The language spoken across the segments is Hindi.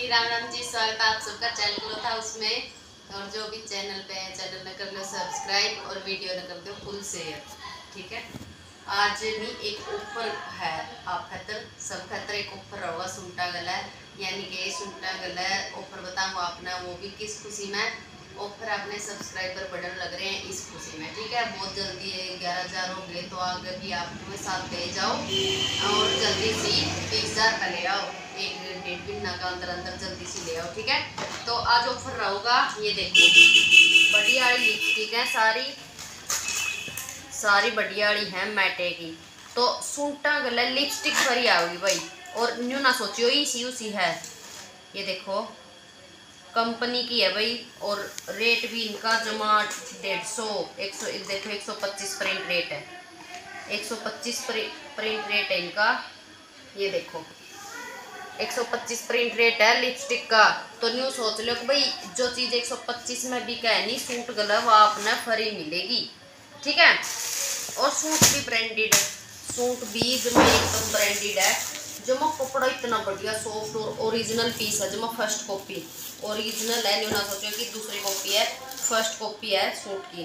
जी, राम राम जी। स्वागत है आप सबका चैनल क्लॉथ हाउस में। और जो भी चैनल पे है, चैनल न कर लो सब्सक्राइब और वीडियो न कर दो फुल शेयर। ठीक है। आज नहीं एक ऑफर है आप खातर, सब खातर एक ऑफर होगा सूटा गला, यानी कि सूटा गला ऑफर बताऊँ आपने, वो भी किस खुशी में ऑफर अपने सब्सक्राइबर बढ़ने लग रहे हैं इस खुशी में। ठीक है, बहुत जल्दी है, 11,000 हो गए तो आगे भी आप तुम्हें साथ ले जाओ और जल्दी से 20,000 का ले आओ, एक डेढ़ महीना का अंदर अंदर जल्दी से ले आओ। ठीक है, तो आज ऑफर रहेगा। ये देखो बढ़िया वाली लिपस्टिक है, सारी सारी बढ़िया वाली है मैटे की। तो सूटा गला लिपस्टिक भरी आओगी भाई, और न्यू ना सोचियो इसी उसी है। ये देखो कंपनी की है भाई, और रेट भी इनका जमा 150 100, देखो 125 प्रिंट रेट है, 125 प्रिंट रेट है इनका। ये देखो 125 प्रिंट रेट है लिपस्टिक का। तो न्यू सोच लो कि भाई जो चीज़ 125 में भी कह नहीं, सूट गला वो आपने फ्री मिलेगी। ठीक है, और सूट भी ब्रांडेड है, सूट भी जमा एकदम ब्रांडेड है। जमा कपड़ा इतना बढ़िया सॉफ्ट और ओरिजिनल पीस है, जमा फर्स्ट कॉपी ओरिजिनल है। न्यू ना सोचो कि दूसरी कॉपी है, फर्स्ट कॉपी है सूट की।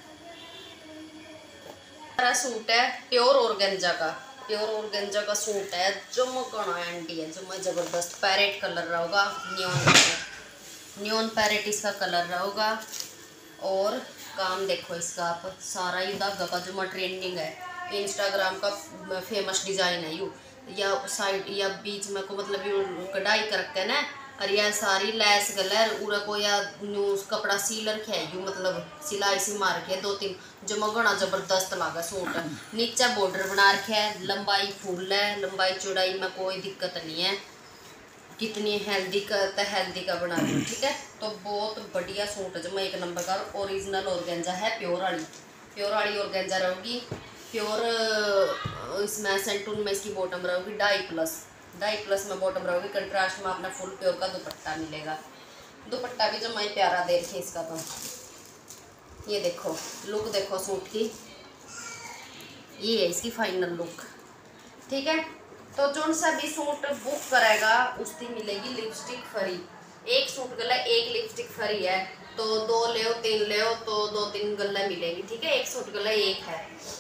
सूट है प्योर ऑर्गेन्जा का, प्योर ऑर्गेन्जा का सूट है, जमकना एंटी है, जमा जबरदस्त पैरेट कलर रहेगा, न्योन पैरेट इसका कलर रहेगा। और काम देखो इसका आप, सारा ही धागा का जमा ट्रेंडिंग है, इंस्टाग्राम का फेमस डिजाइन है यू, या साइड या बीच में को मतलब यू कढ़ाई करके ना, और यह सारी लैस गलर उरा को या न्यूज कपड़ा सी रखे है यू, मतलब सिलाई सी मार के 2-3 जमा घना जबरदस्त लगा सूट। नीचे बॉर्डर बना रखे है, लंबाई फुल है, लंबाई चौड़ाई में कोई दिक्कत नहीं है, कितनी हेल्दी का बना दो। ठीक है, तो बहुत बढ़िया सूट है जमा एक नंबर का, ओरिजिनल ऑर्गेन्जा है, प्योर वाली ऑर्गेन्जा रहेगी, प्योर। इसमें सेंटून में इसकी बॉटम रहेगी 2.5+ में बॉटम रहेगी, कंट्रास्ट में अपना फुल प्योर का दुपट्टा मिलेगा। दुपट्टा भी जमा प्यारा दे रखे इसका। तो ये देखो लुक देखो सूट की, ये है इसकी फाइनल लुक। ठीक है, तो जो सा भी सूट बुक करेगा उसकी मिलेगी लिपस्टिक फ्री। एक सूट गला एक लिपस्टिक फ्री है, तो 2 ले 3 ले तो 2-3 गला मिलेगी। ठीक है, एक सूट गला एक है।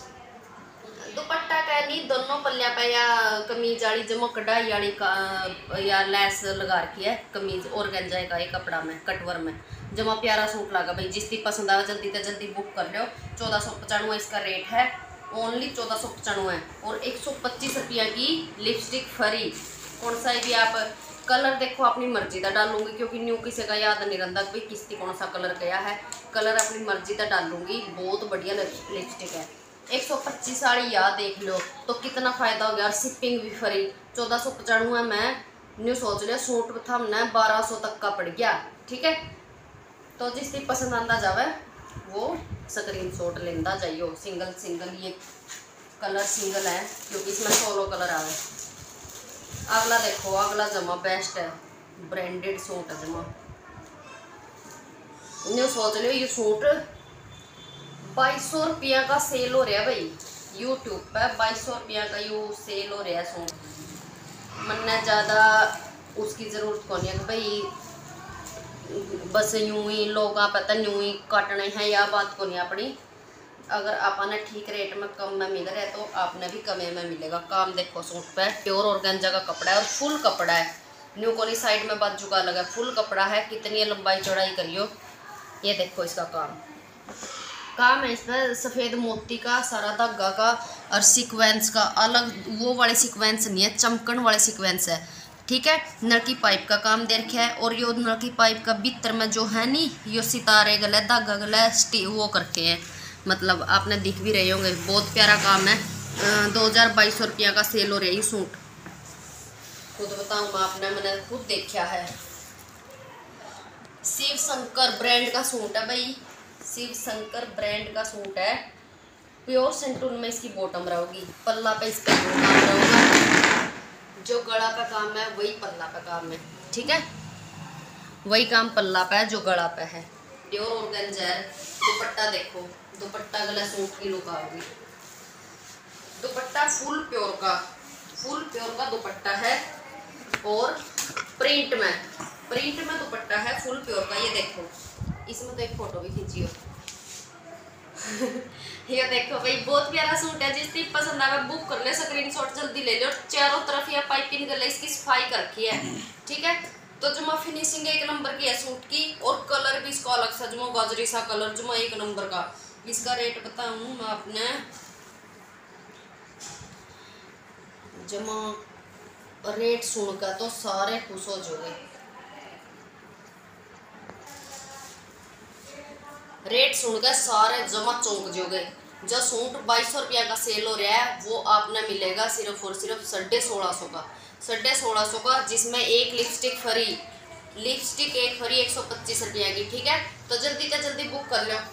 दुपट्टा का नहीं, दोनों पल्लिया पे या कमीज वाली जमा कढ़ाई वाली का या लैस लगा रखी है, कमीज ऑर्गेन्जा का ये कपड़ा में कटवर में जमा प्यारा सूट लगा भाई। जिसकी पसंद आवे जल्दी से जल्दी बुक कर लो। 1495 इसका रेट है, ओनली 1495, और 125 रुपया की लिपस्टिक फ्री। कौन सा भी आप कलर देखो अपनी मर्जी का डालूंगी, क्योंकि न्यू किसी का याद नहीं रहता भाई किसकी कौन सा कलर गया है, कलर अपनी मर्जी का डालूंगी। बहुत बढ़िया लिपस्टिक है, 125 वाली याद देख लो तो कितना फ़ायदा हो गया, और शिपिंग भी फ्री। 1495 में न्यू सोच लिया सूट था हमने 1200 तक का पड़ गया। ठीक है, तो जिसकी पसंद आता जावे वो स्क्रीनशॉट लेंदा जाइयो। सिंगल ये कलर सिंगल है, क्योंकि इसमें 16 कलर आवे। अगला देखो, अगला जमा बेस्ट है, ब्रांडेड सूट है जमा। न्यू सोच लियो ये सूट 2200 रुपया का सेल हो रहा है भाई, यूट्यूब पे 2200 रुपया का यू सेल हो रहा है सूट। मन्ने ज़्यादा उसकी ज़रूरत कौन है भाई, बस यूं ही लोग पता यूं ही काटने हैं, या बात को नहीं अपनी। अगर आपने ठीक रेट में कम में मिल रहा है तो आपने भी कम में मिलेगा। काम देखो सूट पे, प्योर ऑर्गेन्जा का कपड़ा है और फुल कपड़ा है, न्यू कोनी साइड में बाजू का लगा, फुल कपड़ा है। कितनी लंबाई चौड़ाई करियो, ये देखो इसका काम है इसमें सफ़ेद मोती का सारा धागा का, और सीक्वेंस का अलग वो वाले सीक्वेंस नहीं है, चमकन वाले सीक्वेंस है। ठीक है, नलकी पाइप का काम दे रखा है, और यो नलकी पाइप का भीतर में जो है नी, यो सितारे गले धागा गले वो करके हैं, मतलब आपने दिख भी रहे होंगे। बहुत प्यारा काम है। 2200 रुपया का सेल हो रहा है ये सूट, खुद बताऊँ आपने, मैंने खुद देखा है। शिव शंकर ब्रांड का सूट है भाई, शिव शंकर ब्रांड का सूट है, प्योर सेंटून में इसकी बॉटम रहेगी, पल्ला पे इसका काम रहेगा, जो गला पे काम है वही पल्ला पे काम है। ठीक है, वही काम पल्ला पे है जो गला पे है, प्योर ऑर्गेन्जा है। दुपट्टा देखो, दुपट्टा गला सूट की लुक आएगी। दुपट्टा फुल प्योर का दुपट्टा है, और प्रिंट में प्रिंट में दुपट्टा है फुल प्योर का। ये देखो, इसमें तो एक फोटो भी खींची हो। ये देखो भाई, बहुत प्यारा सूट है। जिसकी पसंद आवे बुक कर ले, स्क्रीनशॉट जल्दी ले लो। चारों तरफ या पाइपिंग गले इसकी सफाई कर रखी है, ठीक है। तो जमा फिनिशिंग एक नंबर की है सूट की, और कलर भी इसका अलग सा जमा गाजरी सा कलर जमा एक नंबर का। इसका रेट बताऊं मैं आपने, जमा रेट सुनकर तो सारे खुश हो जाओगे। रेट सुनकर सारे जमा चौंक जाओगे। जो सूट 2200 रुपया का सेल हो रहा है, वो आपने मिलेगा सिर्फ और सिर्फ 1650 का। 1650 का, जिसमें एक लिपस्टिक फ्री, लिपस्टिक एक फ्री 125 रुपया की, ठीक है। तो जल्दी से जल्दी बुक कर लो।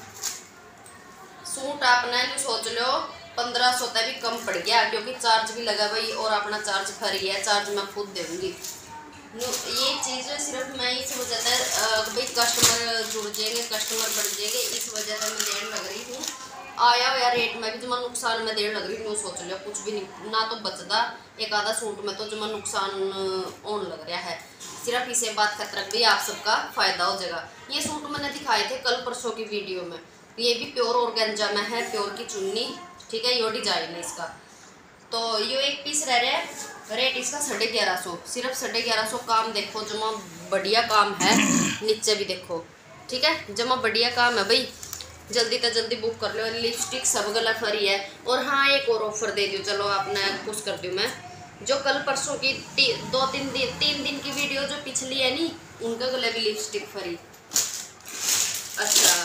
सूट आपने जो सोच लो 1500 तक भी कम पड़ गया, क्योंकि चार्ज भी लगा भाई, और अपना चार्ज फ्री है, चार्ज मैं खुद दे दूँगी। ये चीज़ सिर्फ मैं इस वजह से भाई कस्टमर जुड़ जाएंगे, कस्टमर बढ़ जाएंगे, इस वजह से मैं देने लग रही हूँ। आया हुआ रेट में भी जमा नुकसान में देने लग रही हूँ। सोच लो कुछ भी नहीं ना तो बचता, एक आधा सूट में तो जमा नुकसान होने लग रहा है। सिर्फ इसे बात खतरा भी आप सबका फ़ायदा हो जाएगा। ये सूट मैंने दिखाए थे कल परसों की वीडियो में। ये भी प्योर ऑर्गेन्जा में है, प्योर की चुन्नी, ठीक है। यो डिजाइन है इसका। तो यो एक पीस रह रहा है, रेट इसका 1150, सिर्फ 1150। काम देखो जमा बढ़िया काम है, नीचे भी देखो, ठीक है। जमा बढ़िया काम है भाई, जल्दी से जल्दी बुक कर लो। लिपस्टिक सब गला फ्री है। और हाँ, एक और ऑफर दे दियो, चलो आपने खुश कर दूँ मैं। जो कल परसों की 3 दिन की वीडियो जो पिछली है नी, उनका गले भी लिपस्टिक फ्री। अच्छा,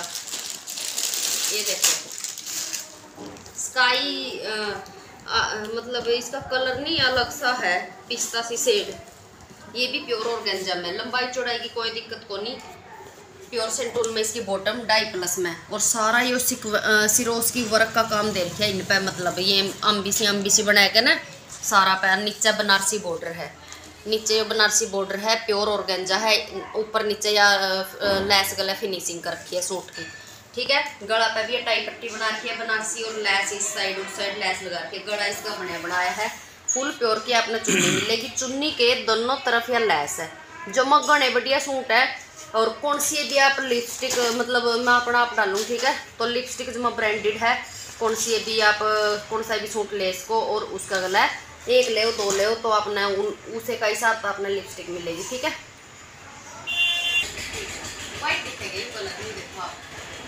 ये देखो स्काई मतलब इसका कलर नहीं अलग सा है, पिस्ता सी शेड। ये भी प्योर ऑर्गेन्जा में, लंबाई चौड़ाई की कोई दिक्कत को नहीं। प्योर सेंटूल में इसकी बॉटम 2.5+ में, और सारा ये सिरोस की वर्क का काम दे रखा है इन पे। मतलब ये अम्बी सी बना के ना, सारा पैर नीचे बनारसी बॉर्डर है, नीचे बनारसी बॉर्डर है, प्योर ऑर्गेन्जा है। ऊपर नीचे या लैस गला फिनिशिंग कर रखी है सूट की, ठीक है। गला पे भी टाई पट्टी बना रखी है बनारसी, और लैस इस साइड उस साइड लैस लगा रखी है। गला इसका बनाया है फुल प्योर की। आपने चुन्नी मिलेगी, चुन्नी के दोनों तरफ या लैस है। जो मगने बढ़िया सूट है। और कौन सी भी आप लिपस्टिक, मतलब मैं अपना आप डालूँ, ठीक है। तो लिपस्टिक जो ब्रांडेड है, कौन सी भी आप कौन सा भी सूट ले इसको, और उसका गला है, एक ले 2 ले तो अपना उसे का हिसाब तो अपना लिपस्टिक मिलेगी, ठीक है। वाइट दिखेगी कलर नहीं, देखो आप।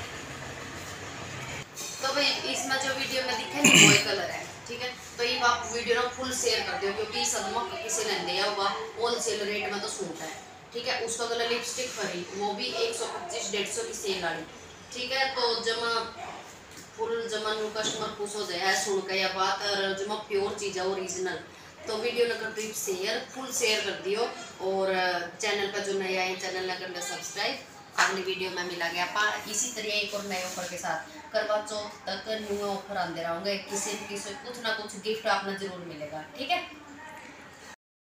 तो भाई इसमें जो वीडियो में दिखे ना वो कलर है, ठीक है। तो ये आप वीडियो ना फुल शेयर कर दो, क्योंकि सदमा किसी लेंदे या हुआ होलसेल रेट में तो सूट है, ठीक है। उसका कलर लिपस्टिक फ्री, वो भी 125-150 की सेल वाली, ठीक है। तो जमा फुल जमा न्यू कस्टमर खुश हो जाए सुन के या बात, और जमा प्योर चीज़ है ओरिजिनल। तो वीडियो न कर दो शेयर, फुल शेयर कर दियो। और चैनल पर जो नया है चैनल न कर लो सब्सक्राइब। अगली वीडियो में मिला गया इसी तरह एक और नए ऑफर के साथ। करवा चौथ तक न्यू ऑफर आते रहूँगे, किसी न किसी कुछ ना कुछ गिफ्ट आपने जरूर मिलेगा, ठीक है।